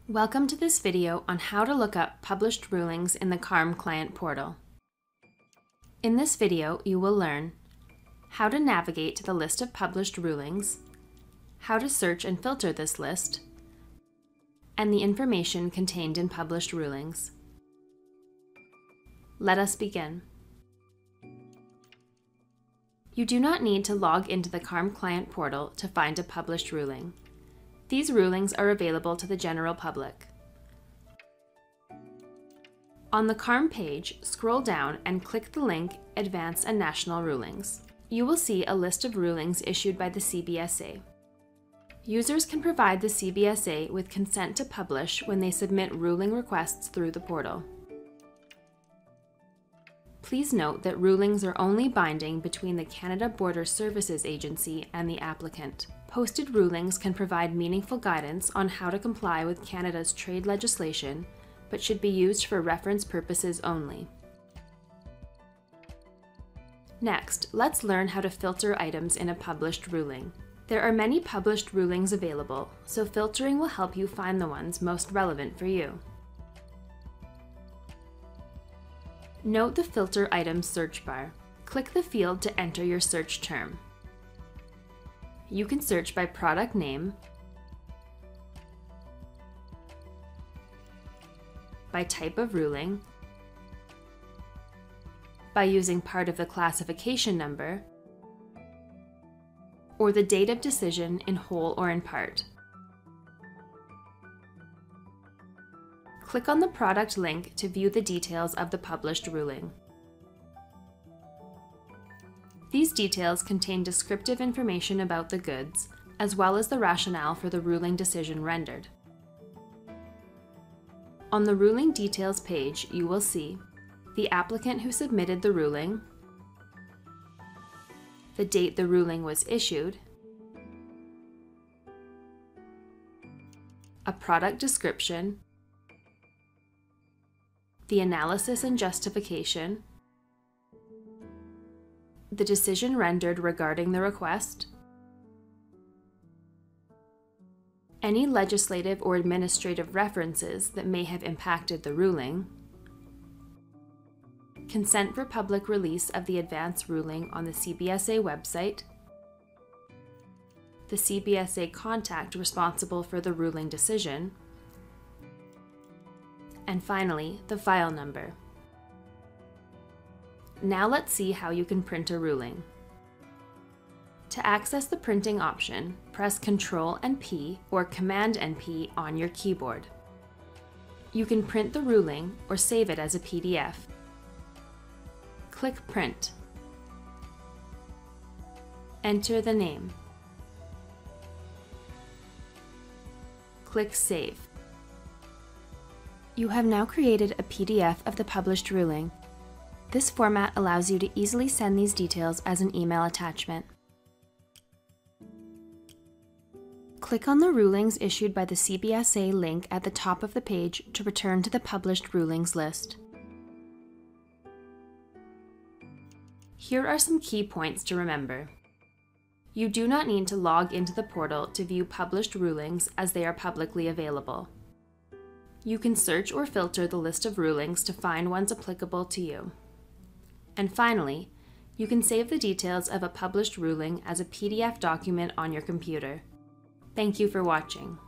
Welcome to this video on how to look up published rulings in the CARM Client Portal. In this video, you will learn how to navigate to the list of published rulings, how to search and filter this list, and the information contained in published rulings. Let us begin. You do not need to log into the CARM Client Portal to find a published ruling. These rulings are available to the general public. On the CARM page, scroll down and click the link Advanced and National Rulings. You will see a list of rulings issued by the CBSA. Users can provide the CBSA with consent to publish when they submit ruling requests through the portal. Please note that rulings are only binding between the Canada Border Services Agency and the applicant. Posted rulings can provide meaningful guidance on how to comply with Canada's trade legislation, but should be used for reference purposes only. Next, let's learn how to filter items in a published ruling. There are many published rulings available, so filtering will help you find the ones most relevant for you. Note the Filter Items search bar. Click the field to enter your search term. You can search by product name, by type of ruling, by using part of the classification number, or the date of decision in whole or in part. Click on the product link to view the details of the published ruling. These details contain descriptive information about the goods, as well as the rationale for the ruling decision rendered. On the Ruling Details page, you will see the applicant who submitted the ruling, the date the ruling was issued, a product description, the analysis and justification, the decision rendered regarding the request, any legislative or administrative references that may have impacted the ruling, consent for public release of the advance ruling on the CBSA website, the CBSA contact responsible for the ruling decision, and finally, the file number. Now let's see how you can print a ruling. To access the printing option, press Ctrl and P or Command and P on your keyboard. You can print the ruling or save it as a PDF. Click Print. Enter the name. Click Save. You have now created a PDF of the published ruling. This format allows you to easily send these details as an email attachment. Click on the rulings issued by the CBSA link at the top of the page to return to the published rulings list. Here are some key points to remember. You do not need to log into the portal to view published rulings as they are publicly available. You can search or filter the list of rulings to find ones applicable to you. And finally, you can save the details of a published ruling as a PDF document on your computer. Thank you for watching.